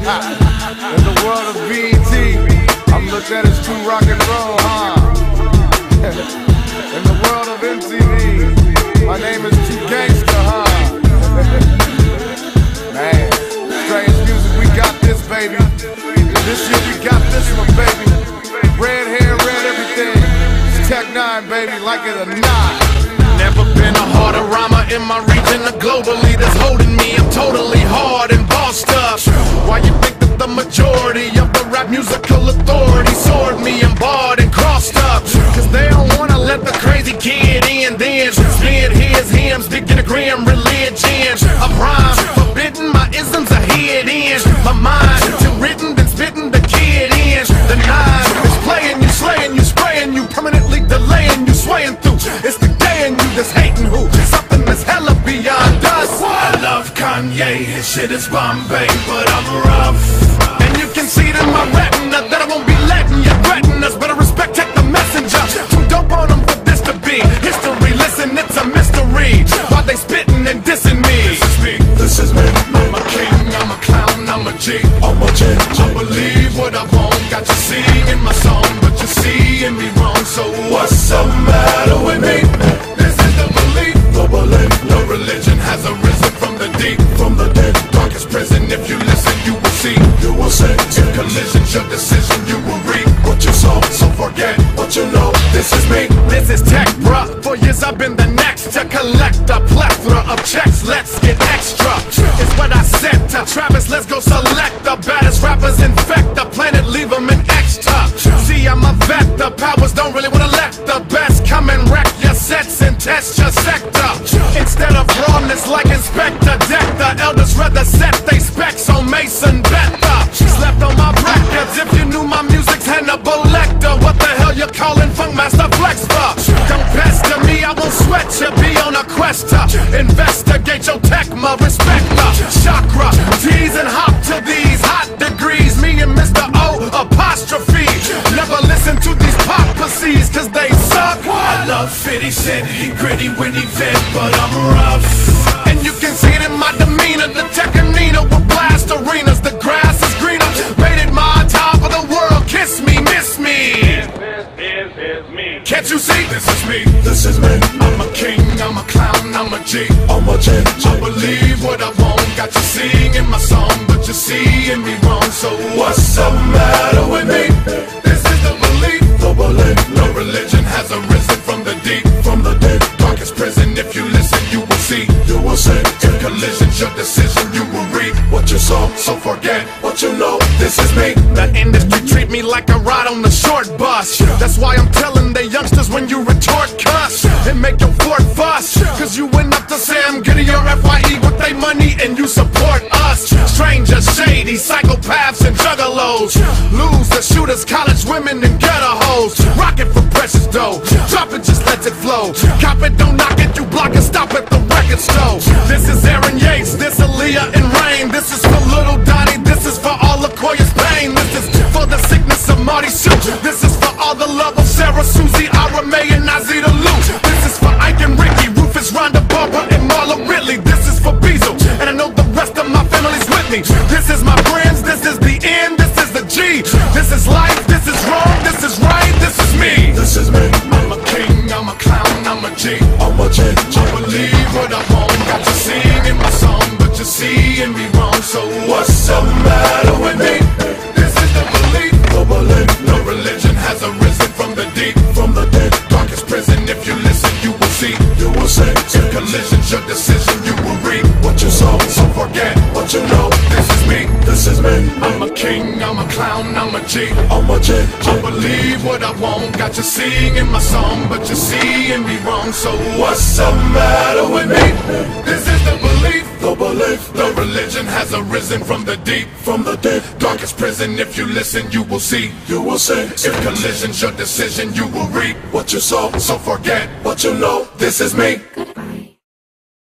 In the world of BET, I'm looked at as true rock and roll, huh? In the world of MTV, my name is Too Gangsta, huh? Man, strange music, we got this, baby. This year we got this one, baby. Red hair, red everything. It's Tech 9, baby, like it or not. Never been a harder rhymer in my region or globally that's holding me. I'm totally hard and bossed up. Why you think that the majority of the rap musical authority sword me and barred and crossed up? Cause they don't wanna let the crazy kid in. Then spit his hymns, begin to grim religion. A rhyme forbidden, my isms are hid in my mind. Till written, then spitting the kid in. The nine is playing you, slaying you, spraying you, permanently delaying you, swaying through. It's the day in you that's hating who? Something that's hella beyond us. I love Kanye, his shit is Bombay, but I'm rough. And you can see it in my retina that I won't be letting you threaten us. Better respect, take the messenger. Too dope on them for this to be history. Listen, it's a mystery. Why they spitting and dissing me? This is me, this is me. I'm a king, I'm a clown, I'm a G. I'm a G. I believe what I want. Got you singing my song, but you seeing me wrong. So what's the matter with me? This is the belief. The belief. No religion has arisen from the deep, from the dead, darkest prison. If you listen, you will see. You will see. In collisions, your decision, you will reap what you saw. So forget what you know. This is me. This is Tech, bruh. For years I've been the next to collect a plethora of checks. Let's get extra. It's what I said to Travis. Let's go select the baddest rappers, infect the planet, leave them in extra. See, I'm a vet. The powers don't really wanna let the best come and wreck your sets and test your sector. Instead of rawness like Inspector Deck, the elders rather set they specs on Mason Bethel. Slept on my records. If you knew my music's Hannibal Lecter, what the hell you calling Funkmaster Flex for? Don't pester me, I won't sweat you. Be on a quest to investigate your Tecma, respect the chakra. Tease and hop to these hot degrees. Me and Mr. O apostrophe. Never listen to these pop pussies, cause they suck. I love 50 Cent, he gritty when he vent, but I'm rough. And you can see it in my demeanor. The Tekanina will blast arenas. The grass is greener. Made it my time for the world. Kiss me, miss me. This me. Can't you see? This is me. This is me. I'm a king, I'm a clown, I'm a G. I'm a G. I believe what I want. Got you singing my song, but you're seeing me wrong. So what's the matter with me? This is the belief. The belief. No religion has arisen from the deep, from the dead, darkest prison. If you listen, you will see. You will see. In collisions, your decision, you will reap what you saw. So forget what you know. This is me. The industry treat me like a ride on the short bus. That's why I'm telling the youngsters when you retort cuss and make your fort fuss. Cause you went up to Sam Giddy or FYE with they money and you support us. Strangers, shady, psychopaths and juggalos. Lose the shooters, college women and ghetto hoes. Rock it for precious dough. Drop it, just let it flow. Cop it, don't knock it, you block it, stop at the record store. This is Aaron Yates, this Aaliyah and Rain. This is for Little Donnie, this is for all Lakoya's pain. This is for the sickness of Marty Sue. This is for all the love of Sarah, Susie, Ira Mae, and Nazita Lou. This is for Ike and Ricky, Rufus, Rhonda, Barbara, and Marla Ridley. This is for Beazle, and I know the rest of my family's with me. This is my friends, this is the end, this is the G. This is life, this is wrong, this is right, this is me. This is me. I'm a king, I'm a clown, I'm a G. I'm a G. I believe what I want. Got you singing my song, but you're seeing me wrong. So what's the matter with me? This is the belief. The belief. No religion has arisen from the deep, from the dead, darkest prison. If you listen, you will see. You will see. In collisions, your decision, you will reap what you saw. So forget what you know. This is me. This is me. I'm a king, I'm a clown, I'm a G. I'm a G. I believe what I want. Got you singing my song, but you're seeing me wrong. So what's the matter with me? This is the belief. The belief. No religion has arisen from the deep, from the dead, darkest prison. If you listen, you will see. You will see. In collisions, your decision, you will reap what you saw. So forget what you know. This is me.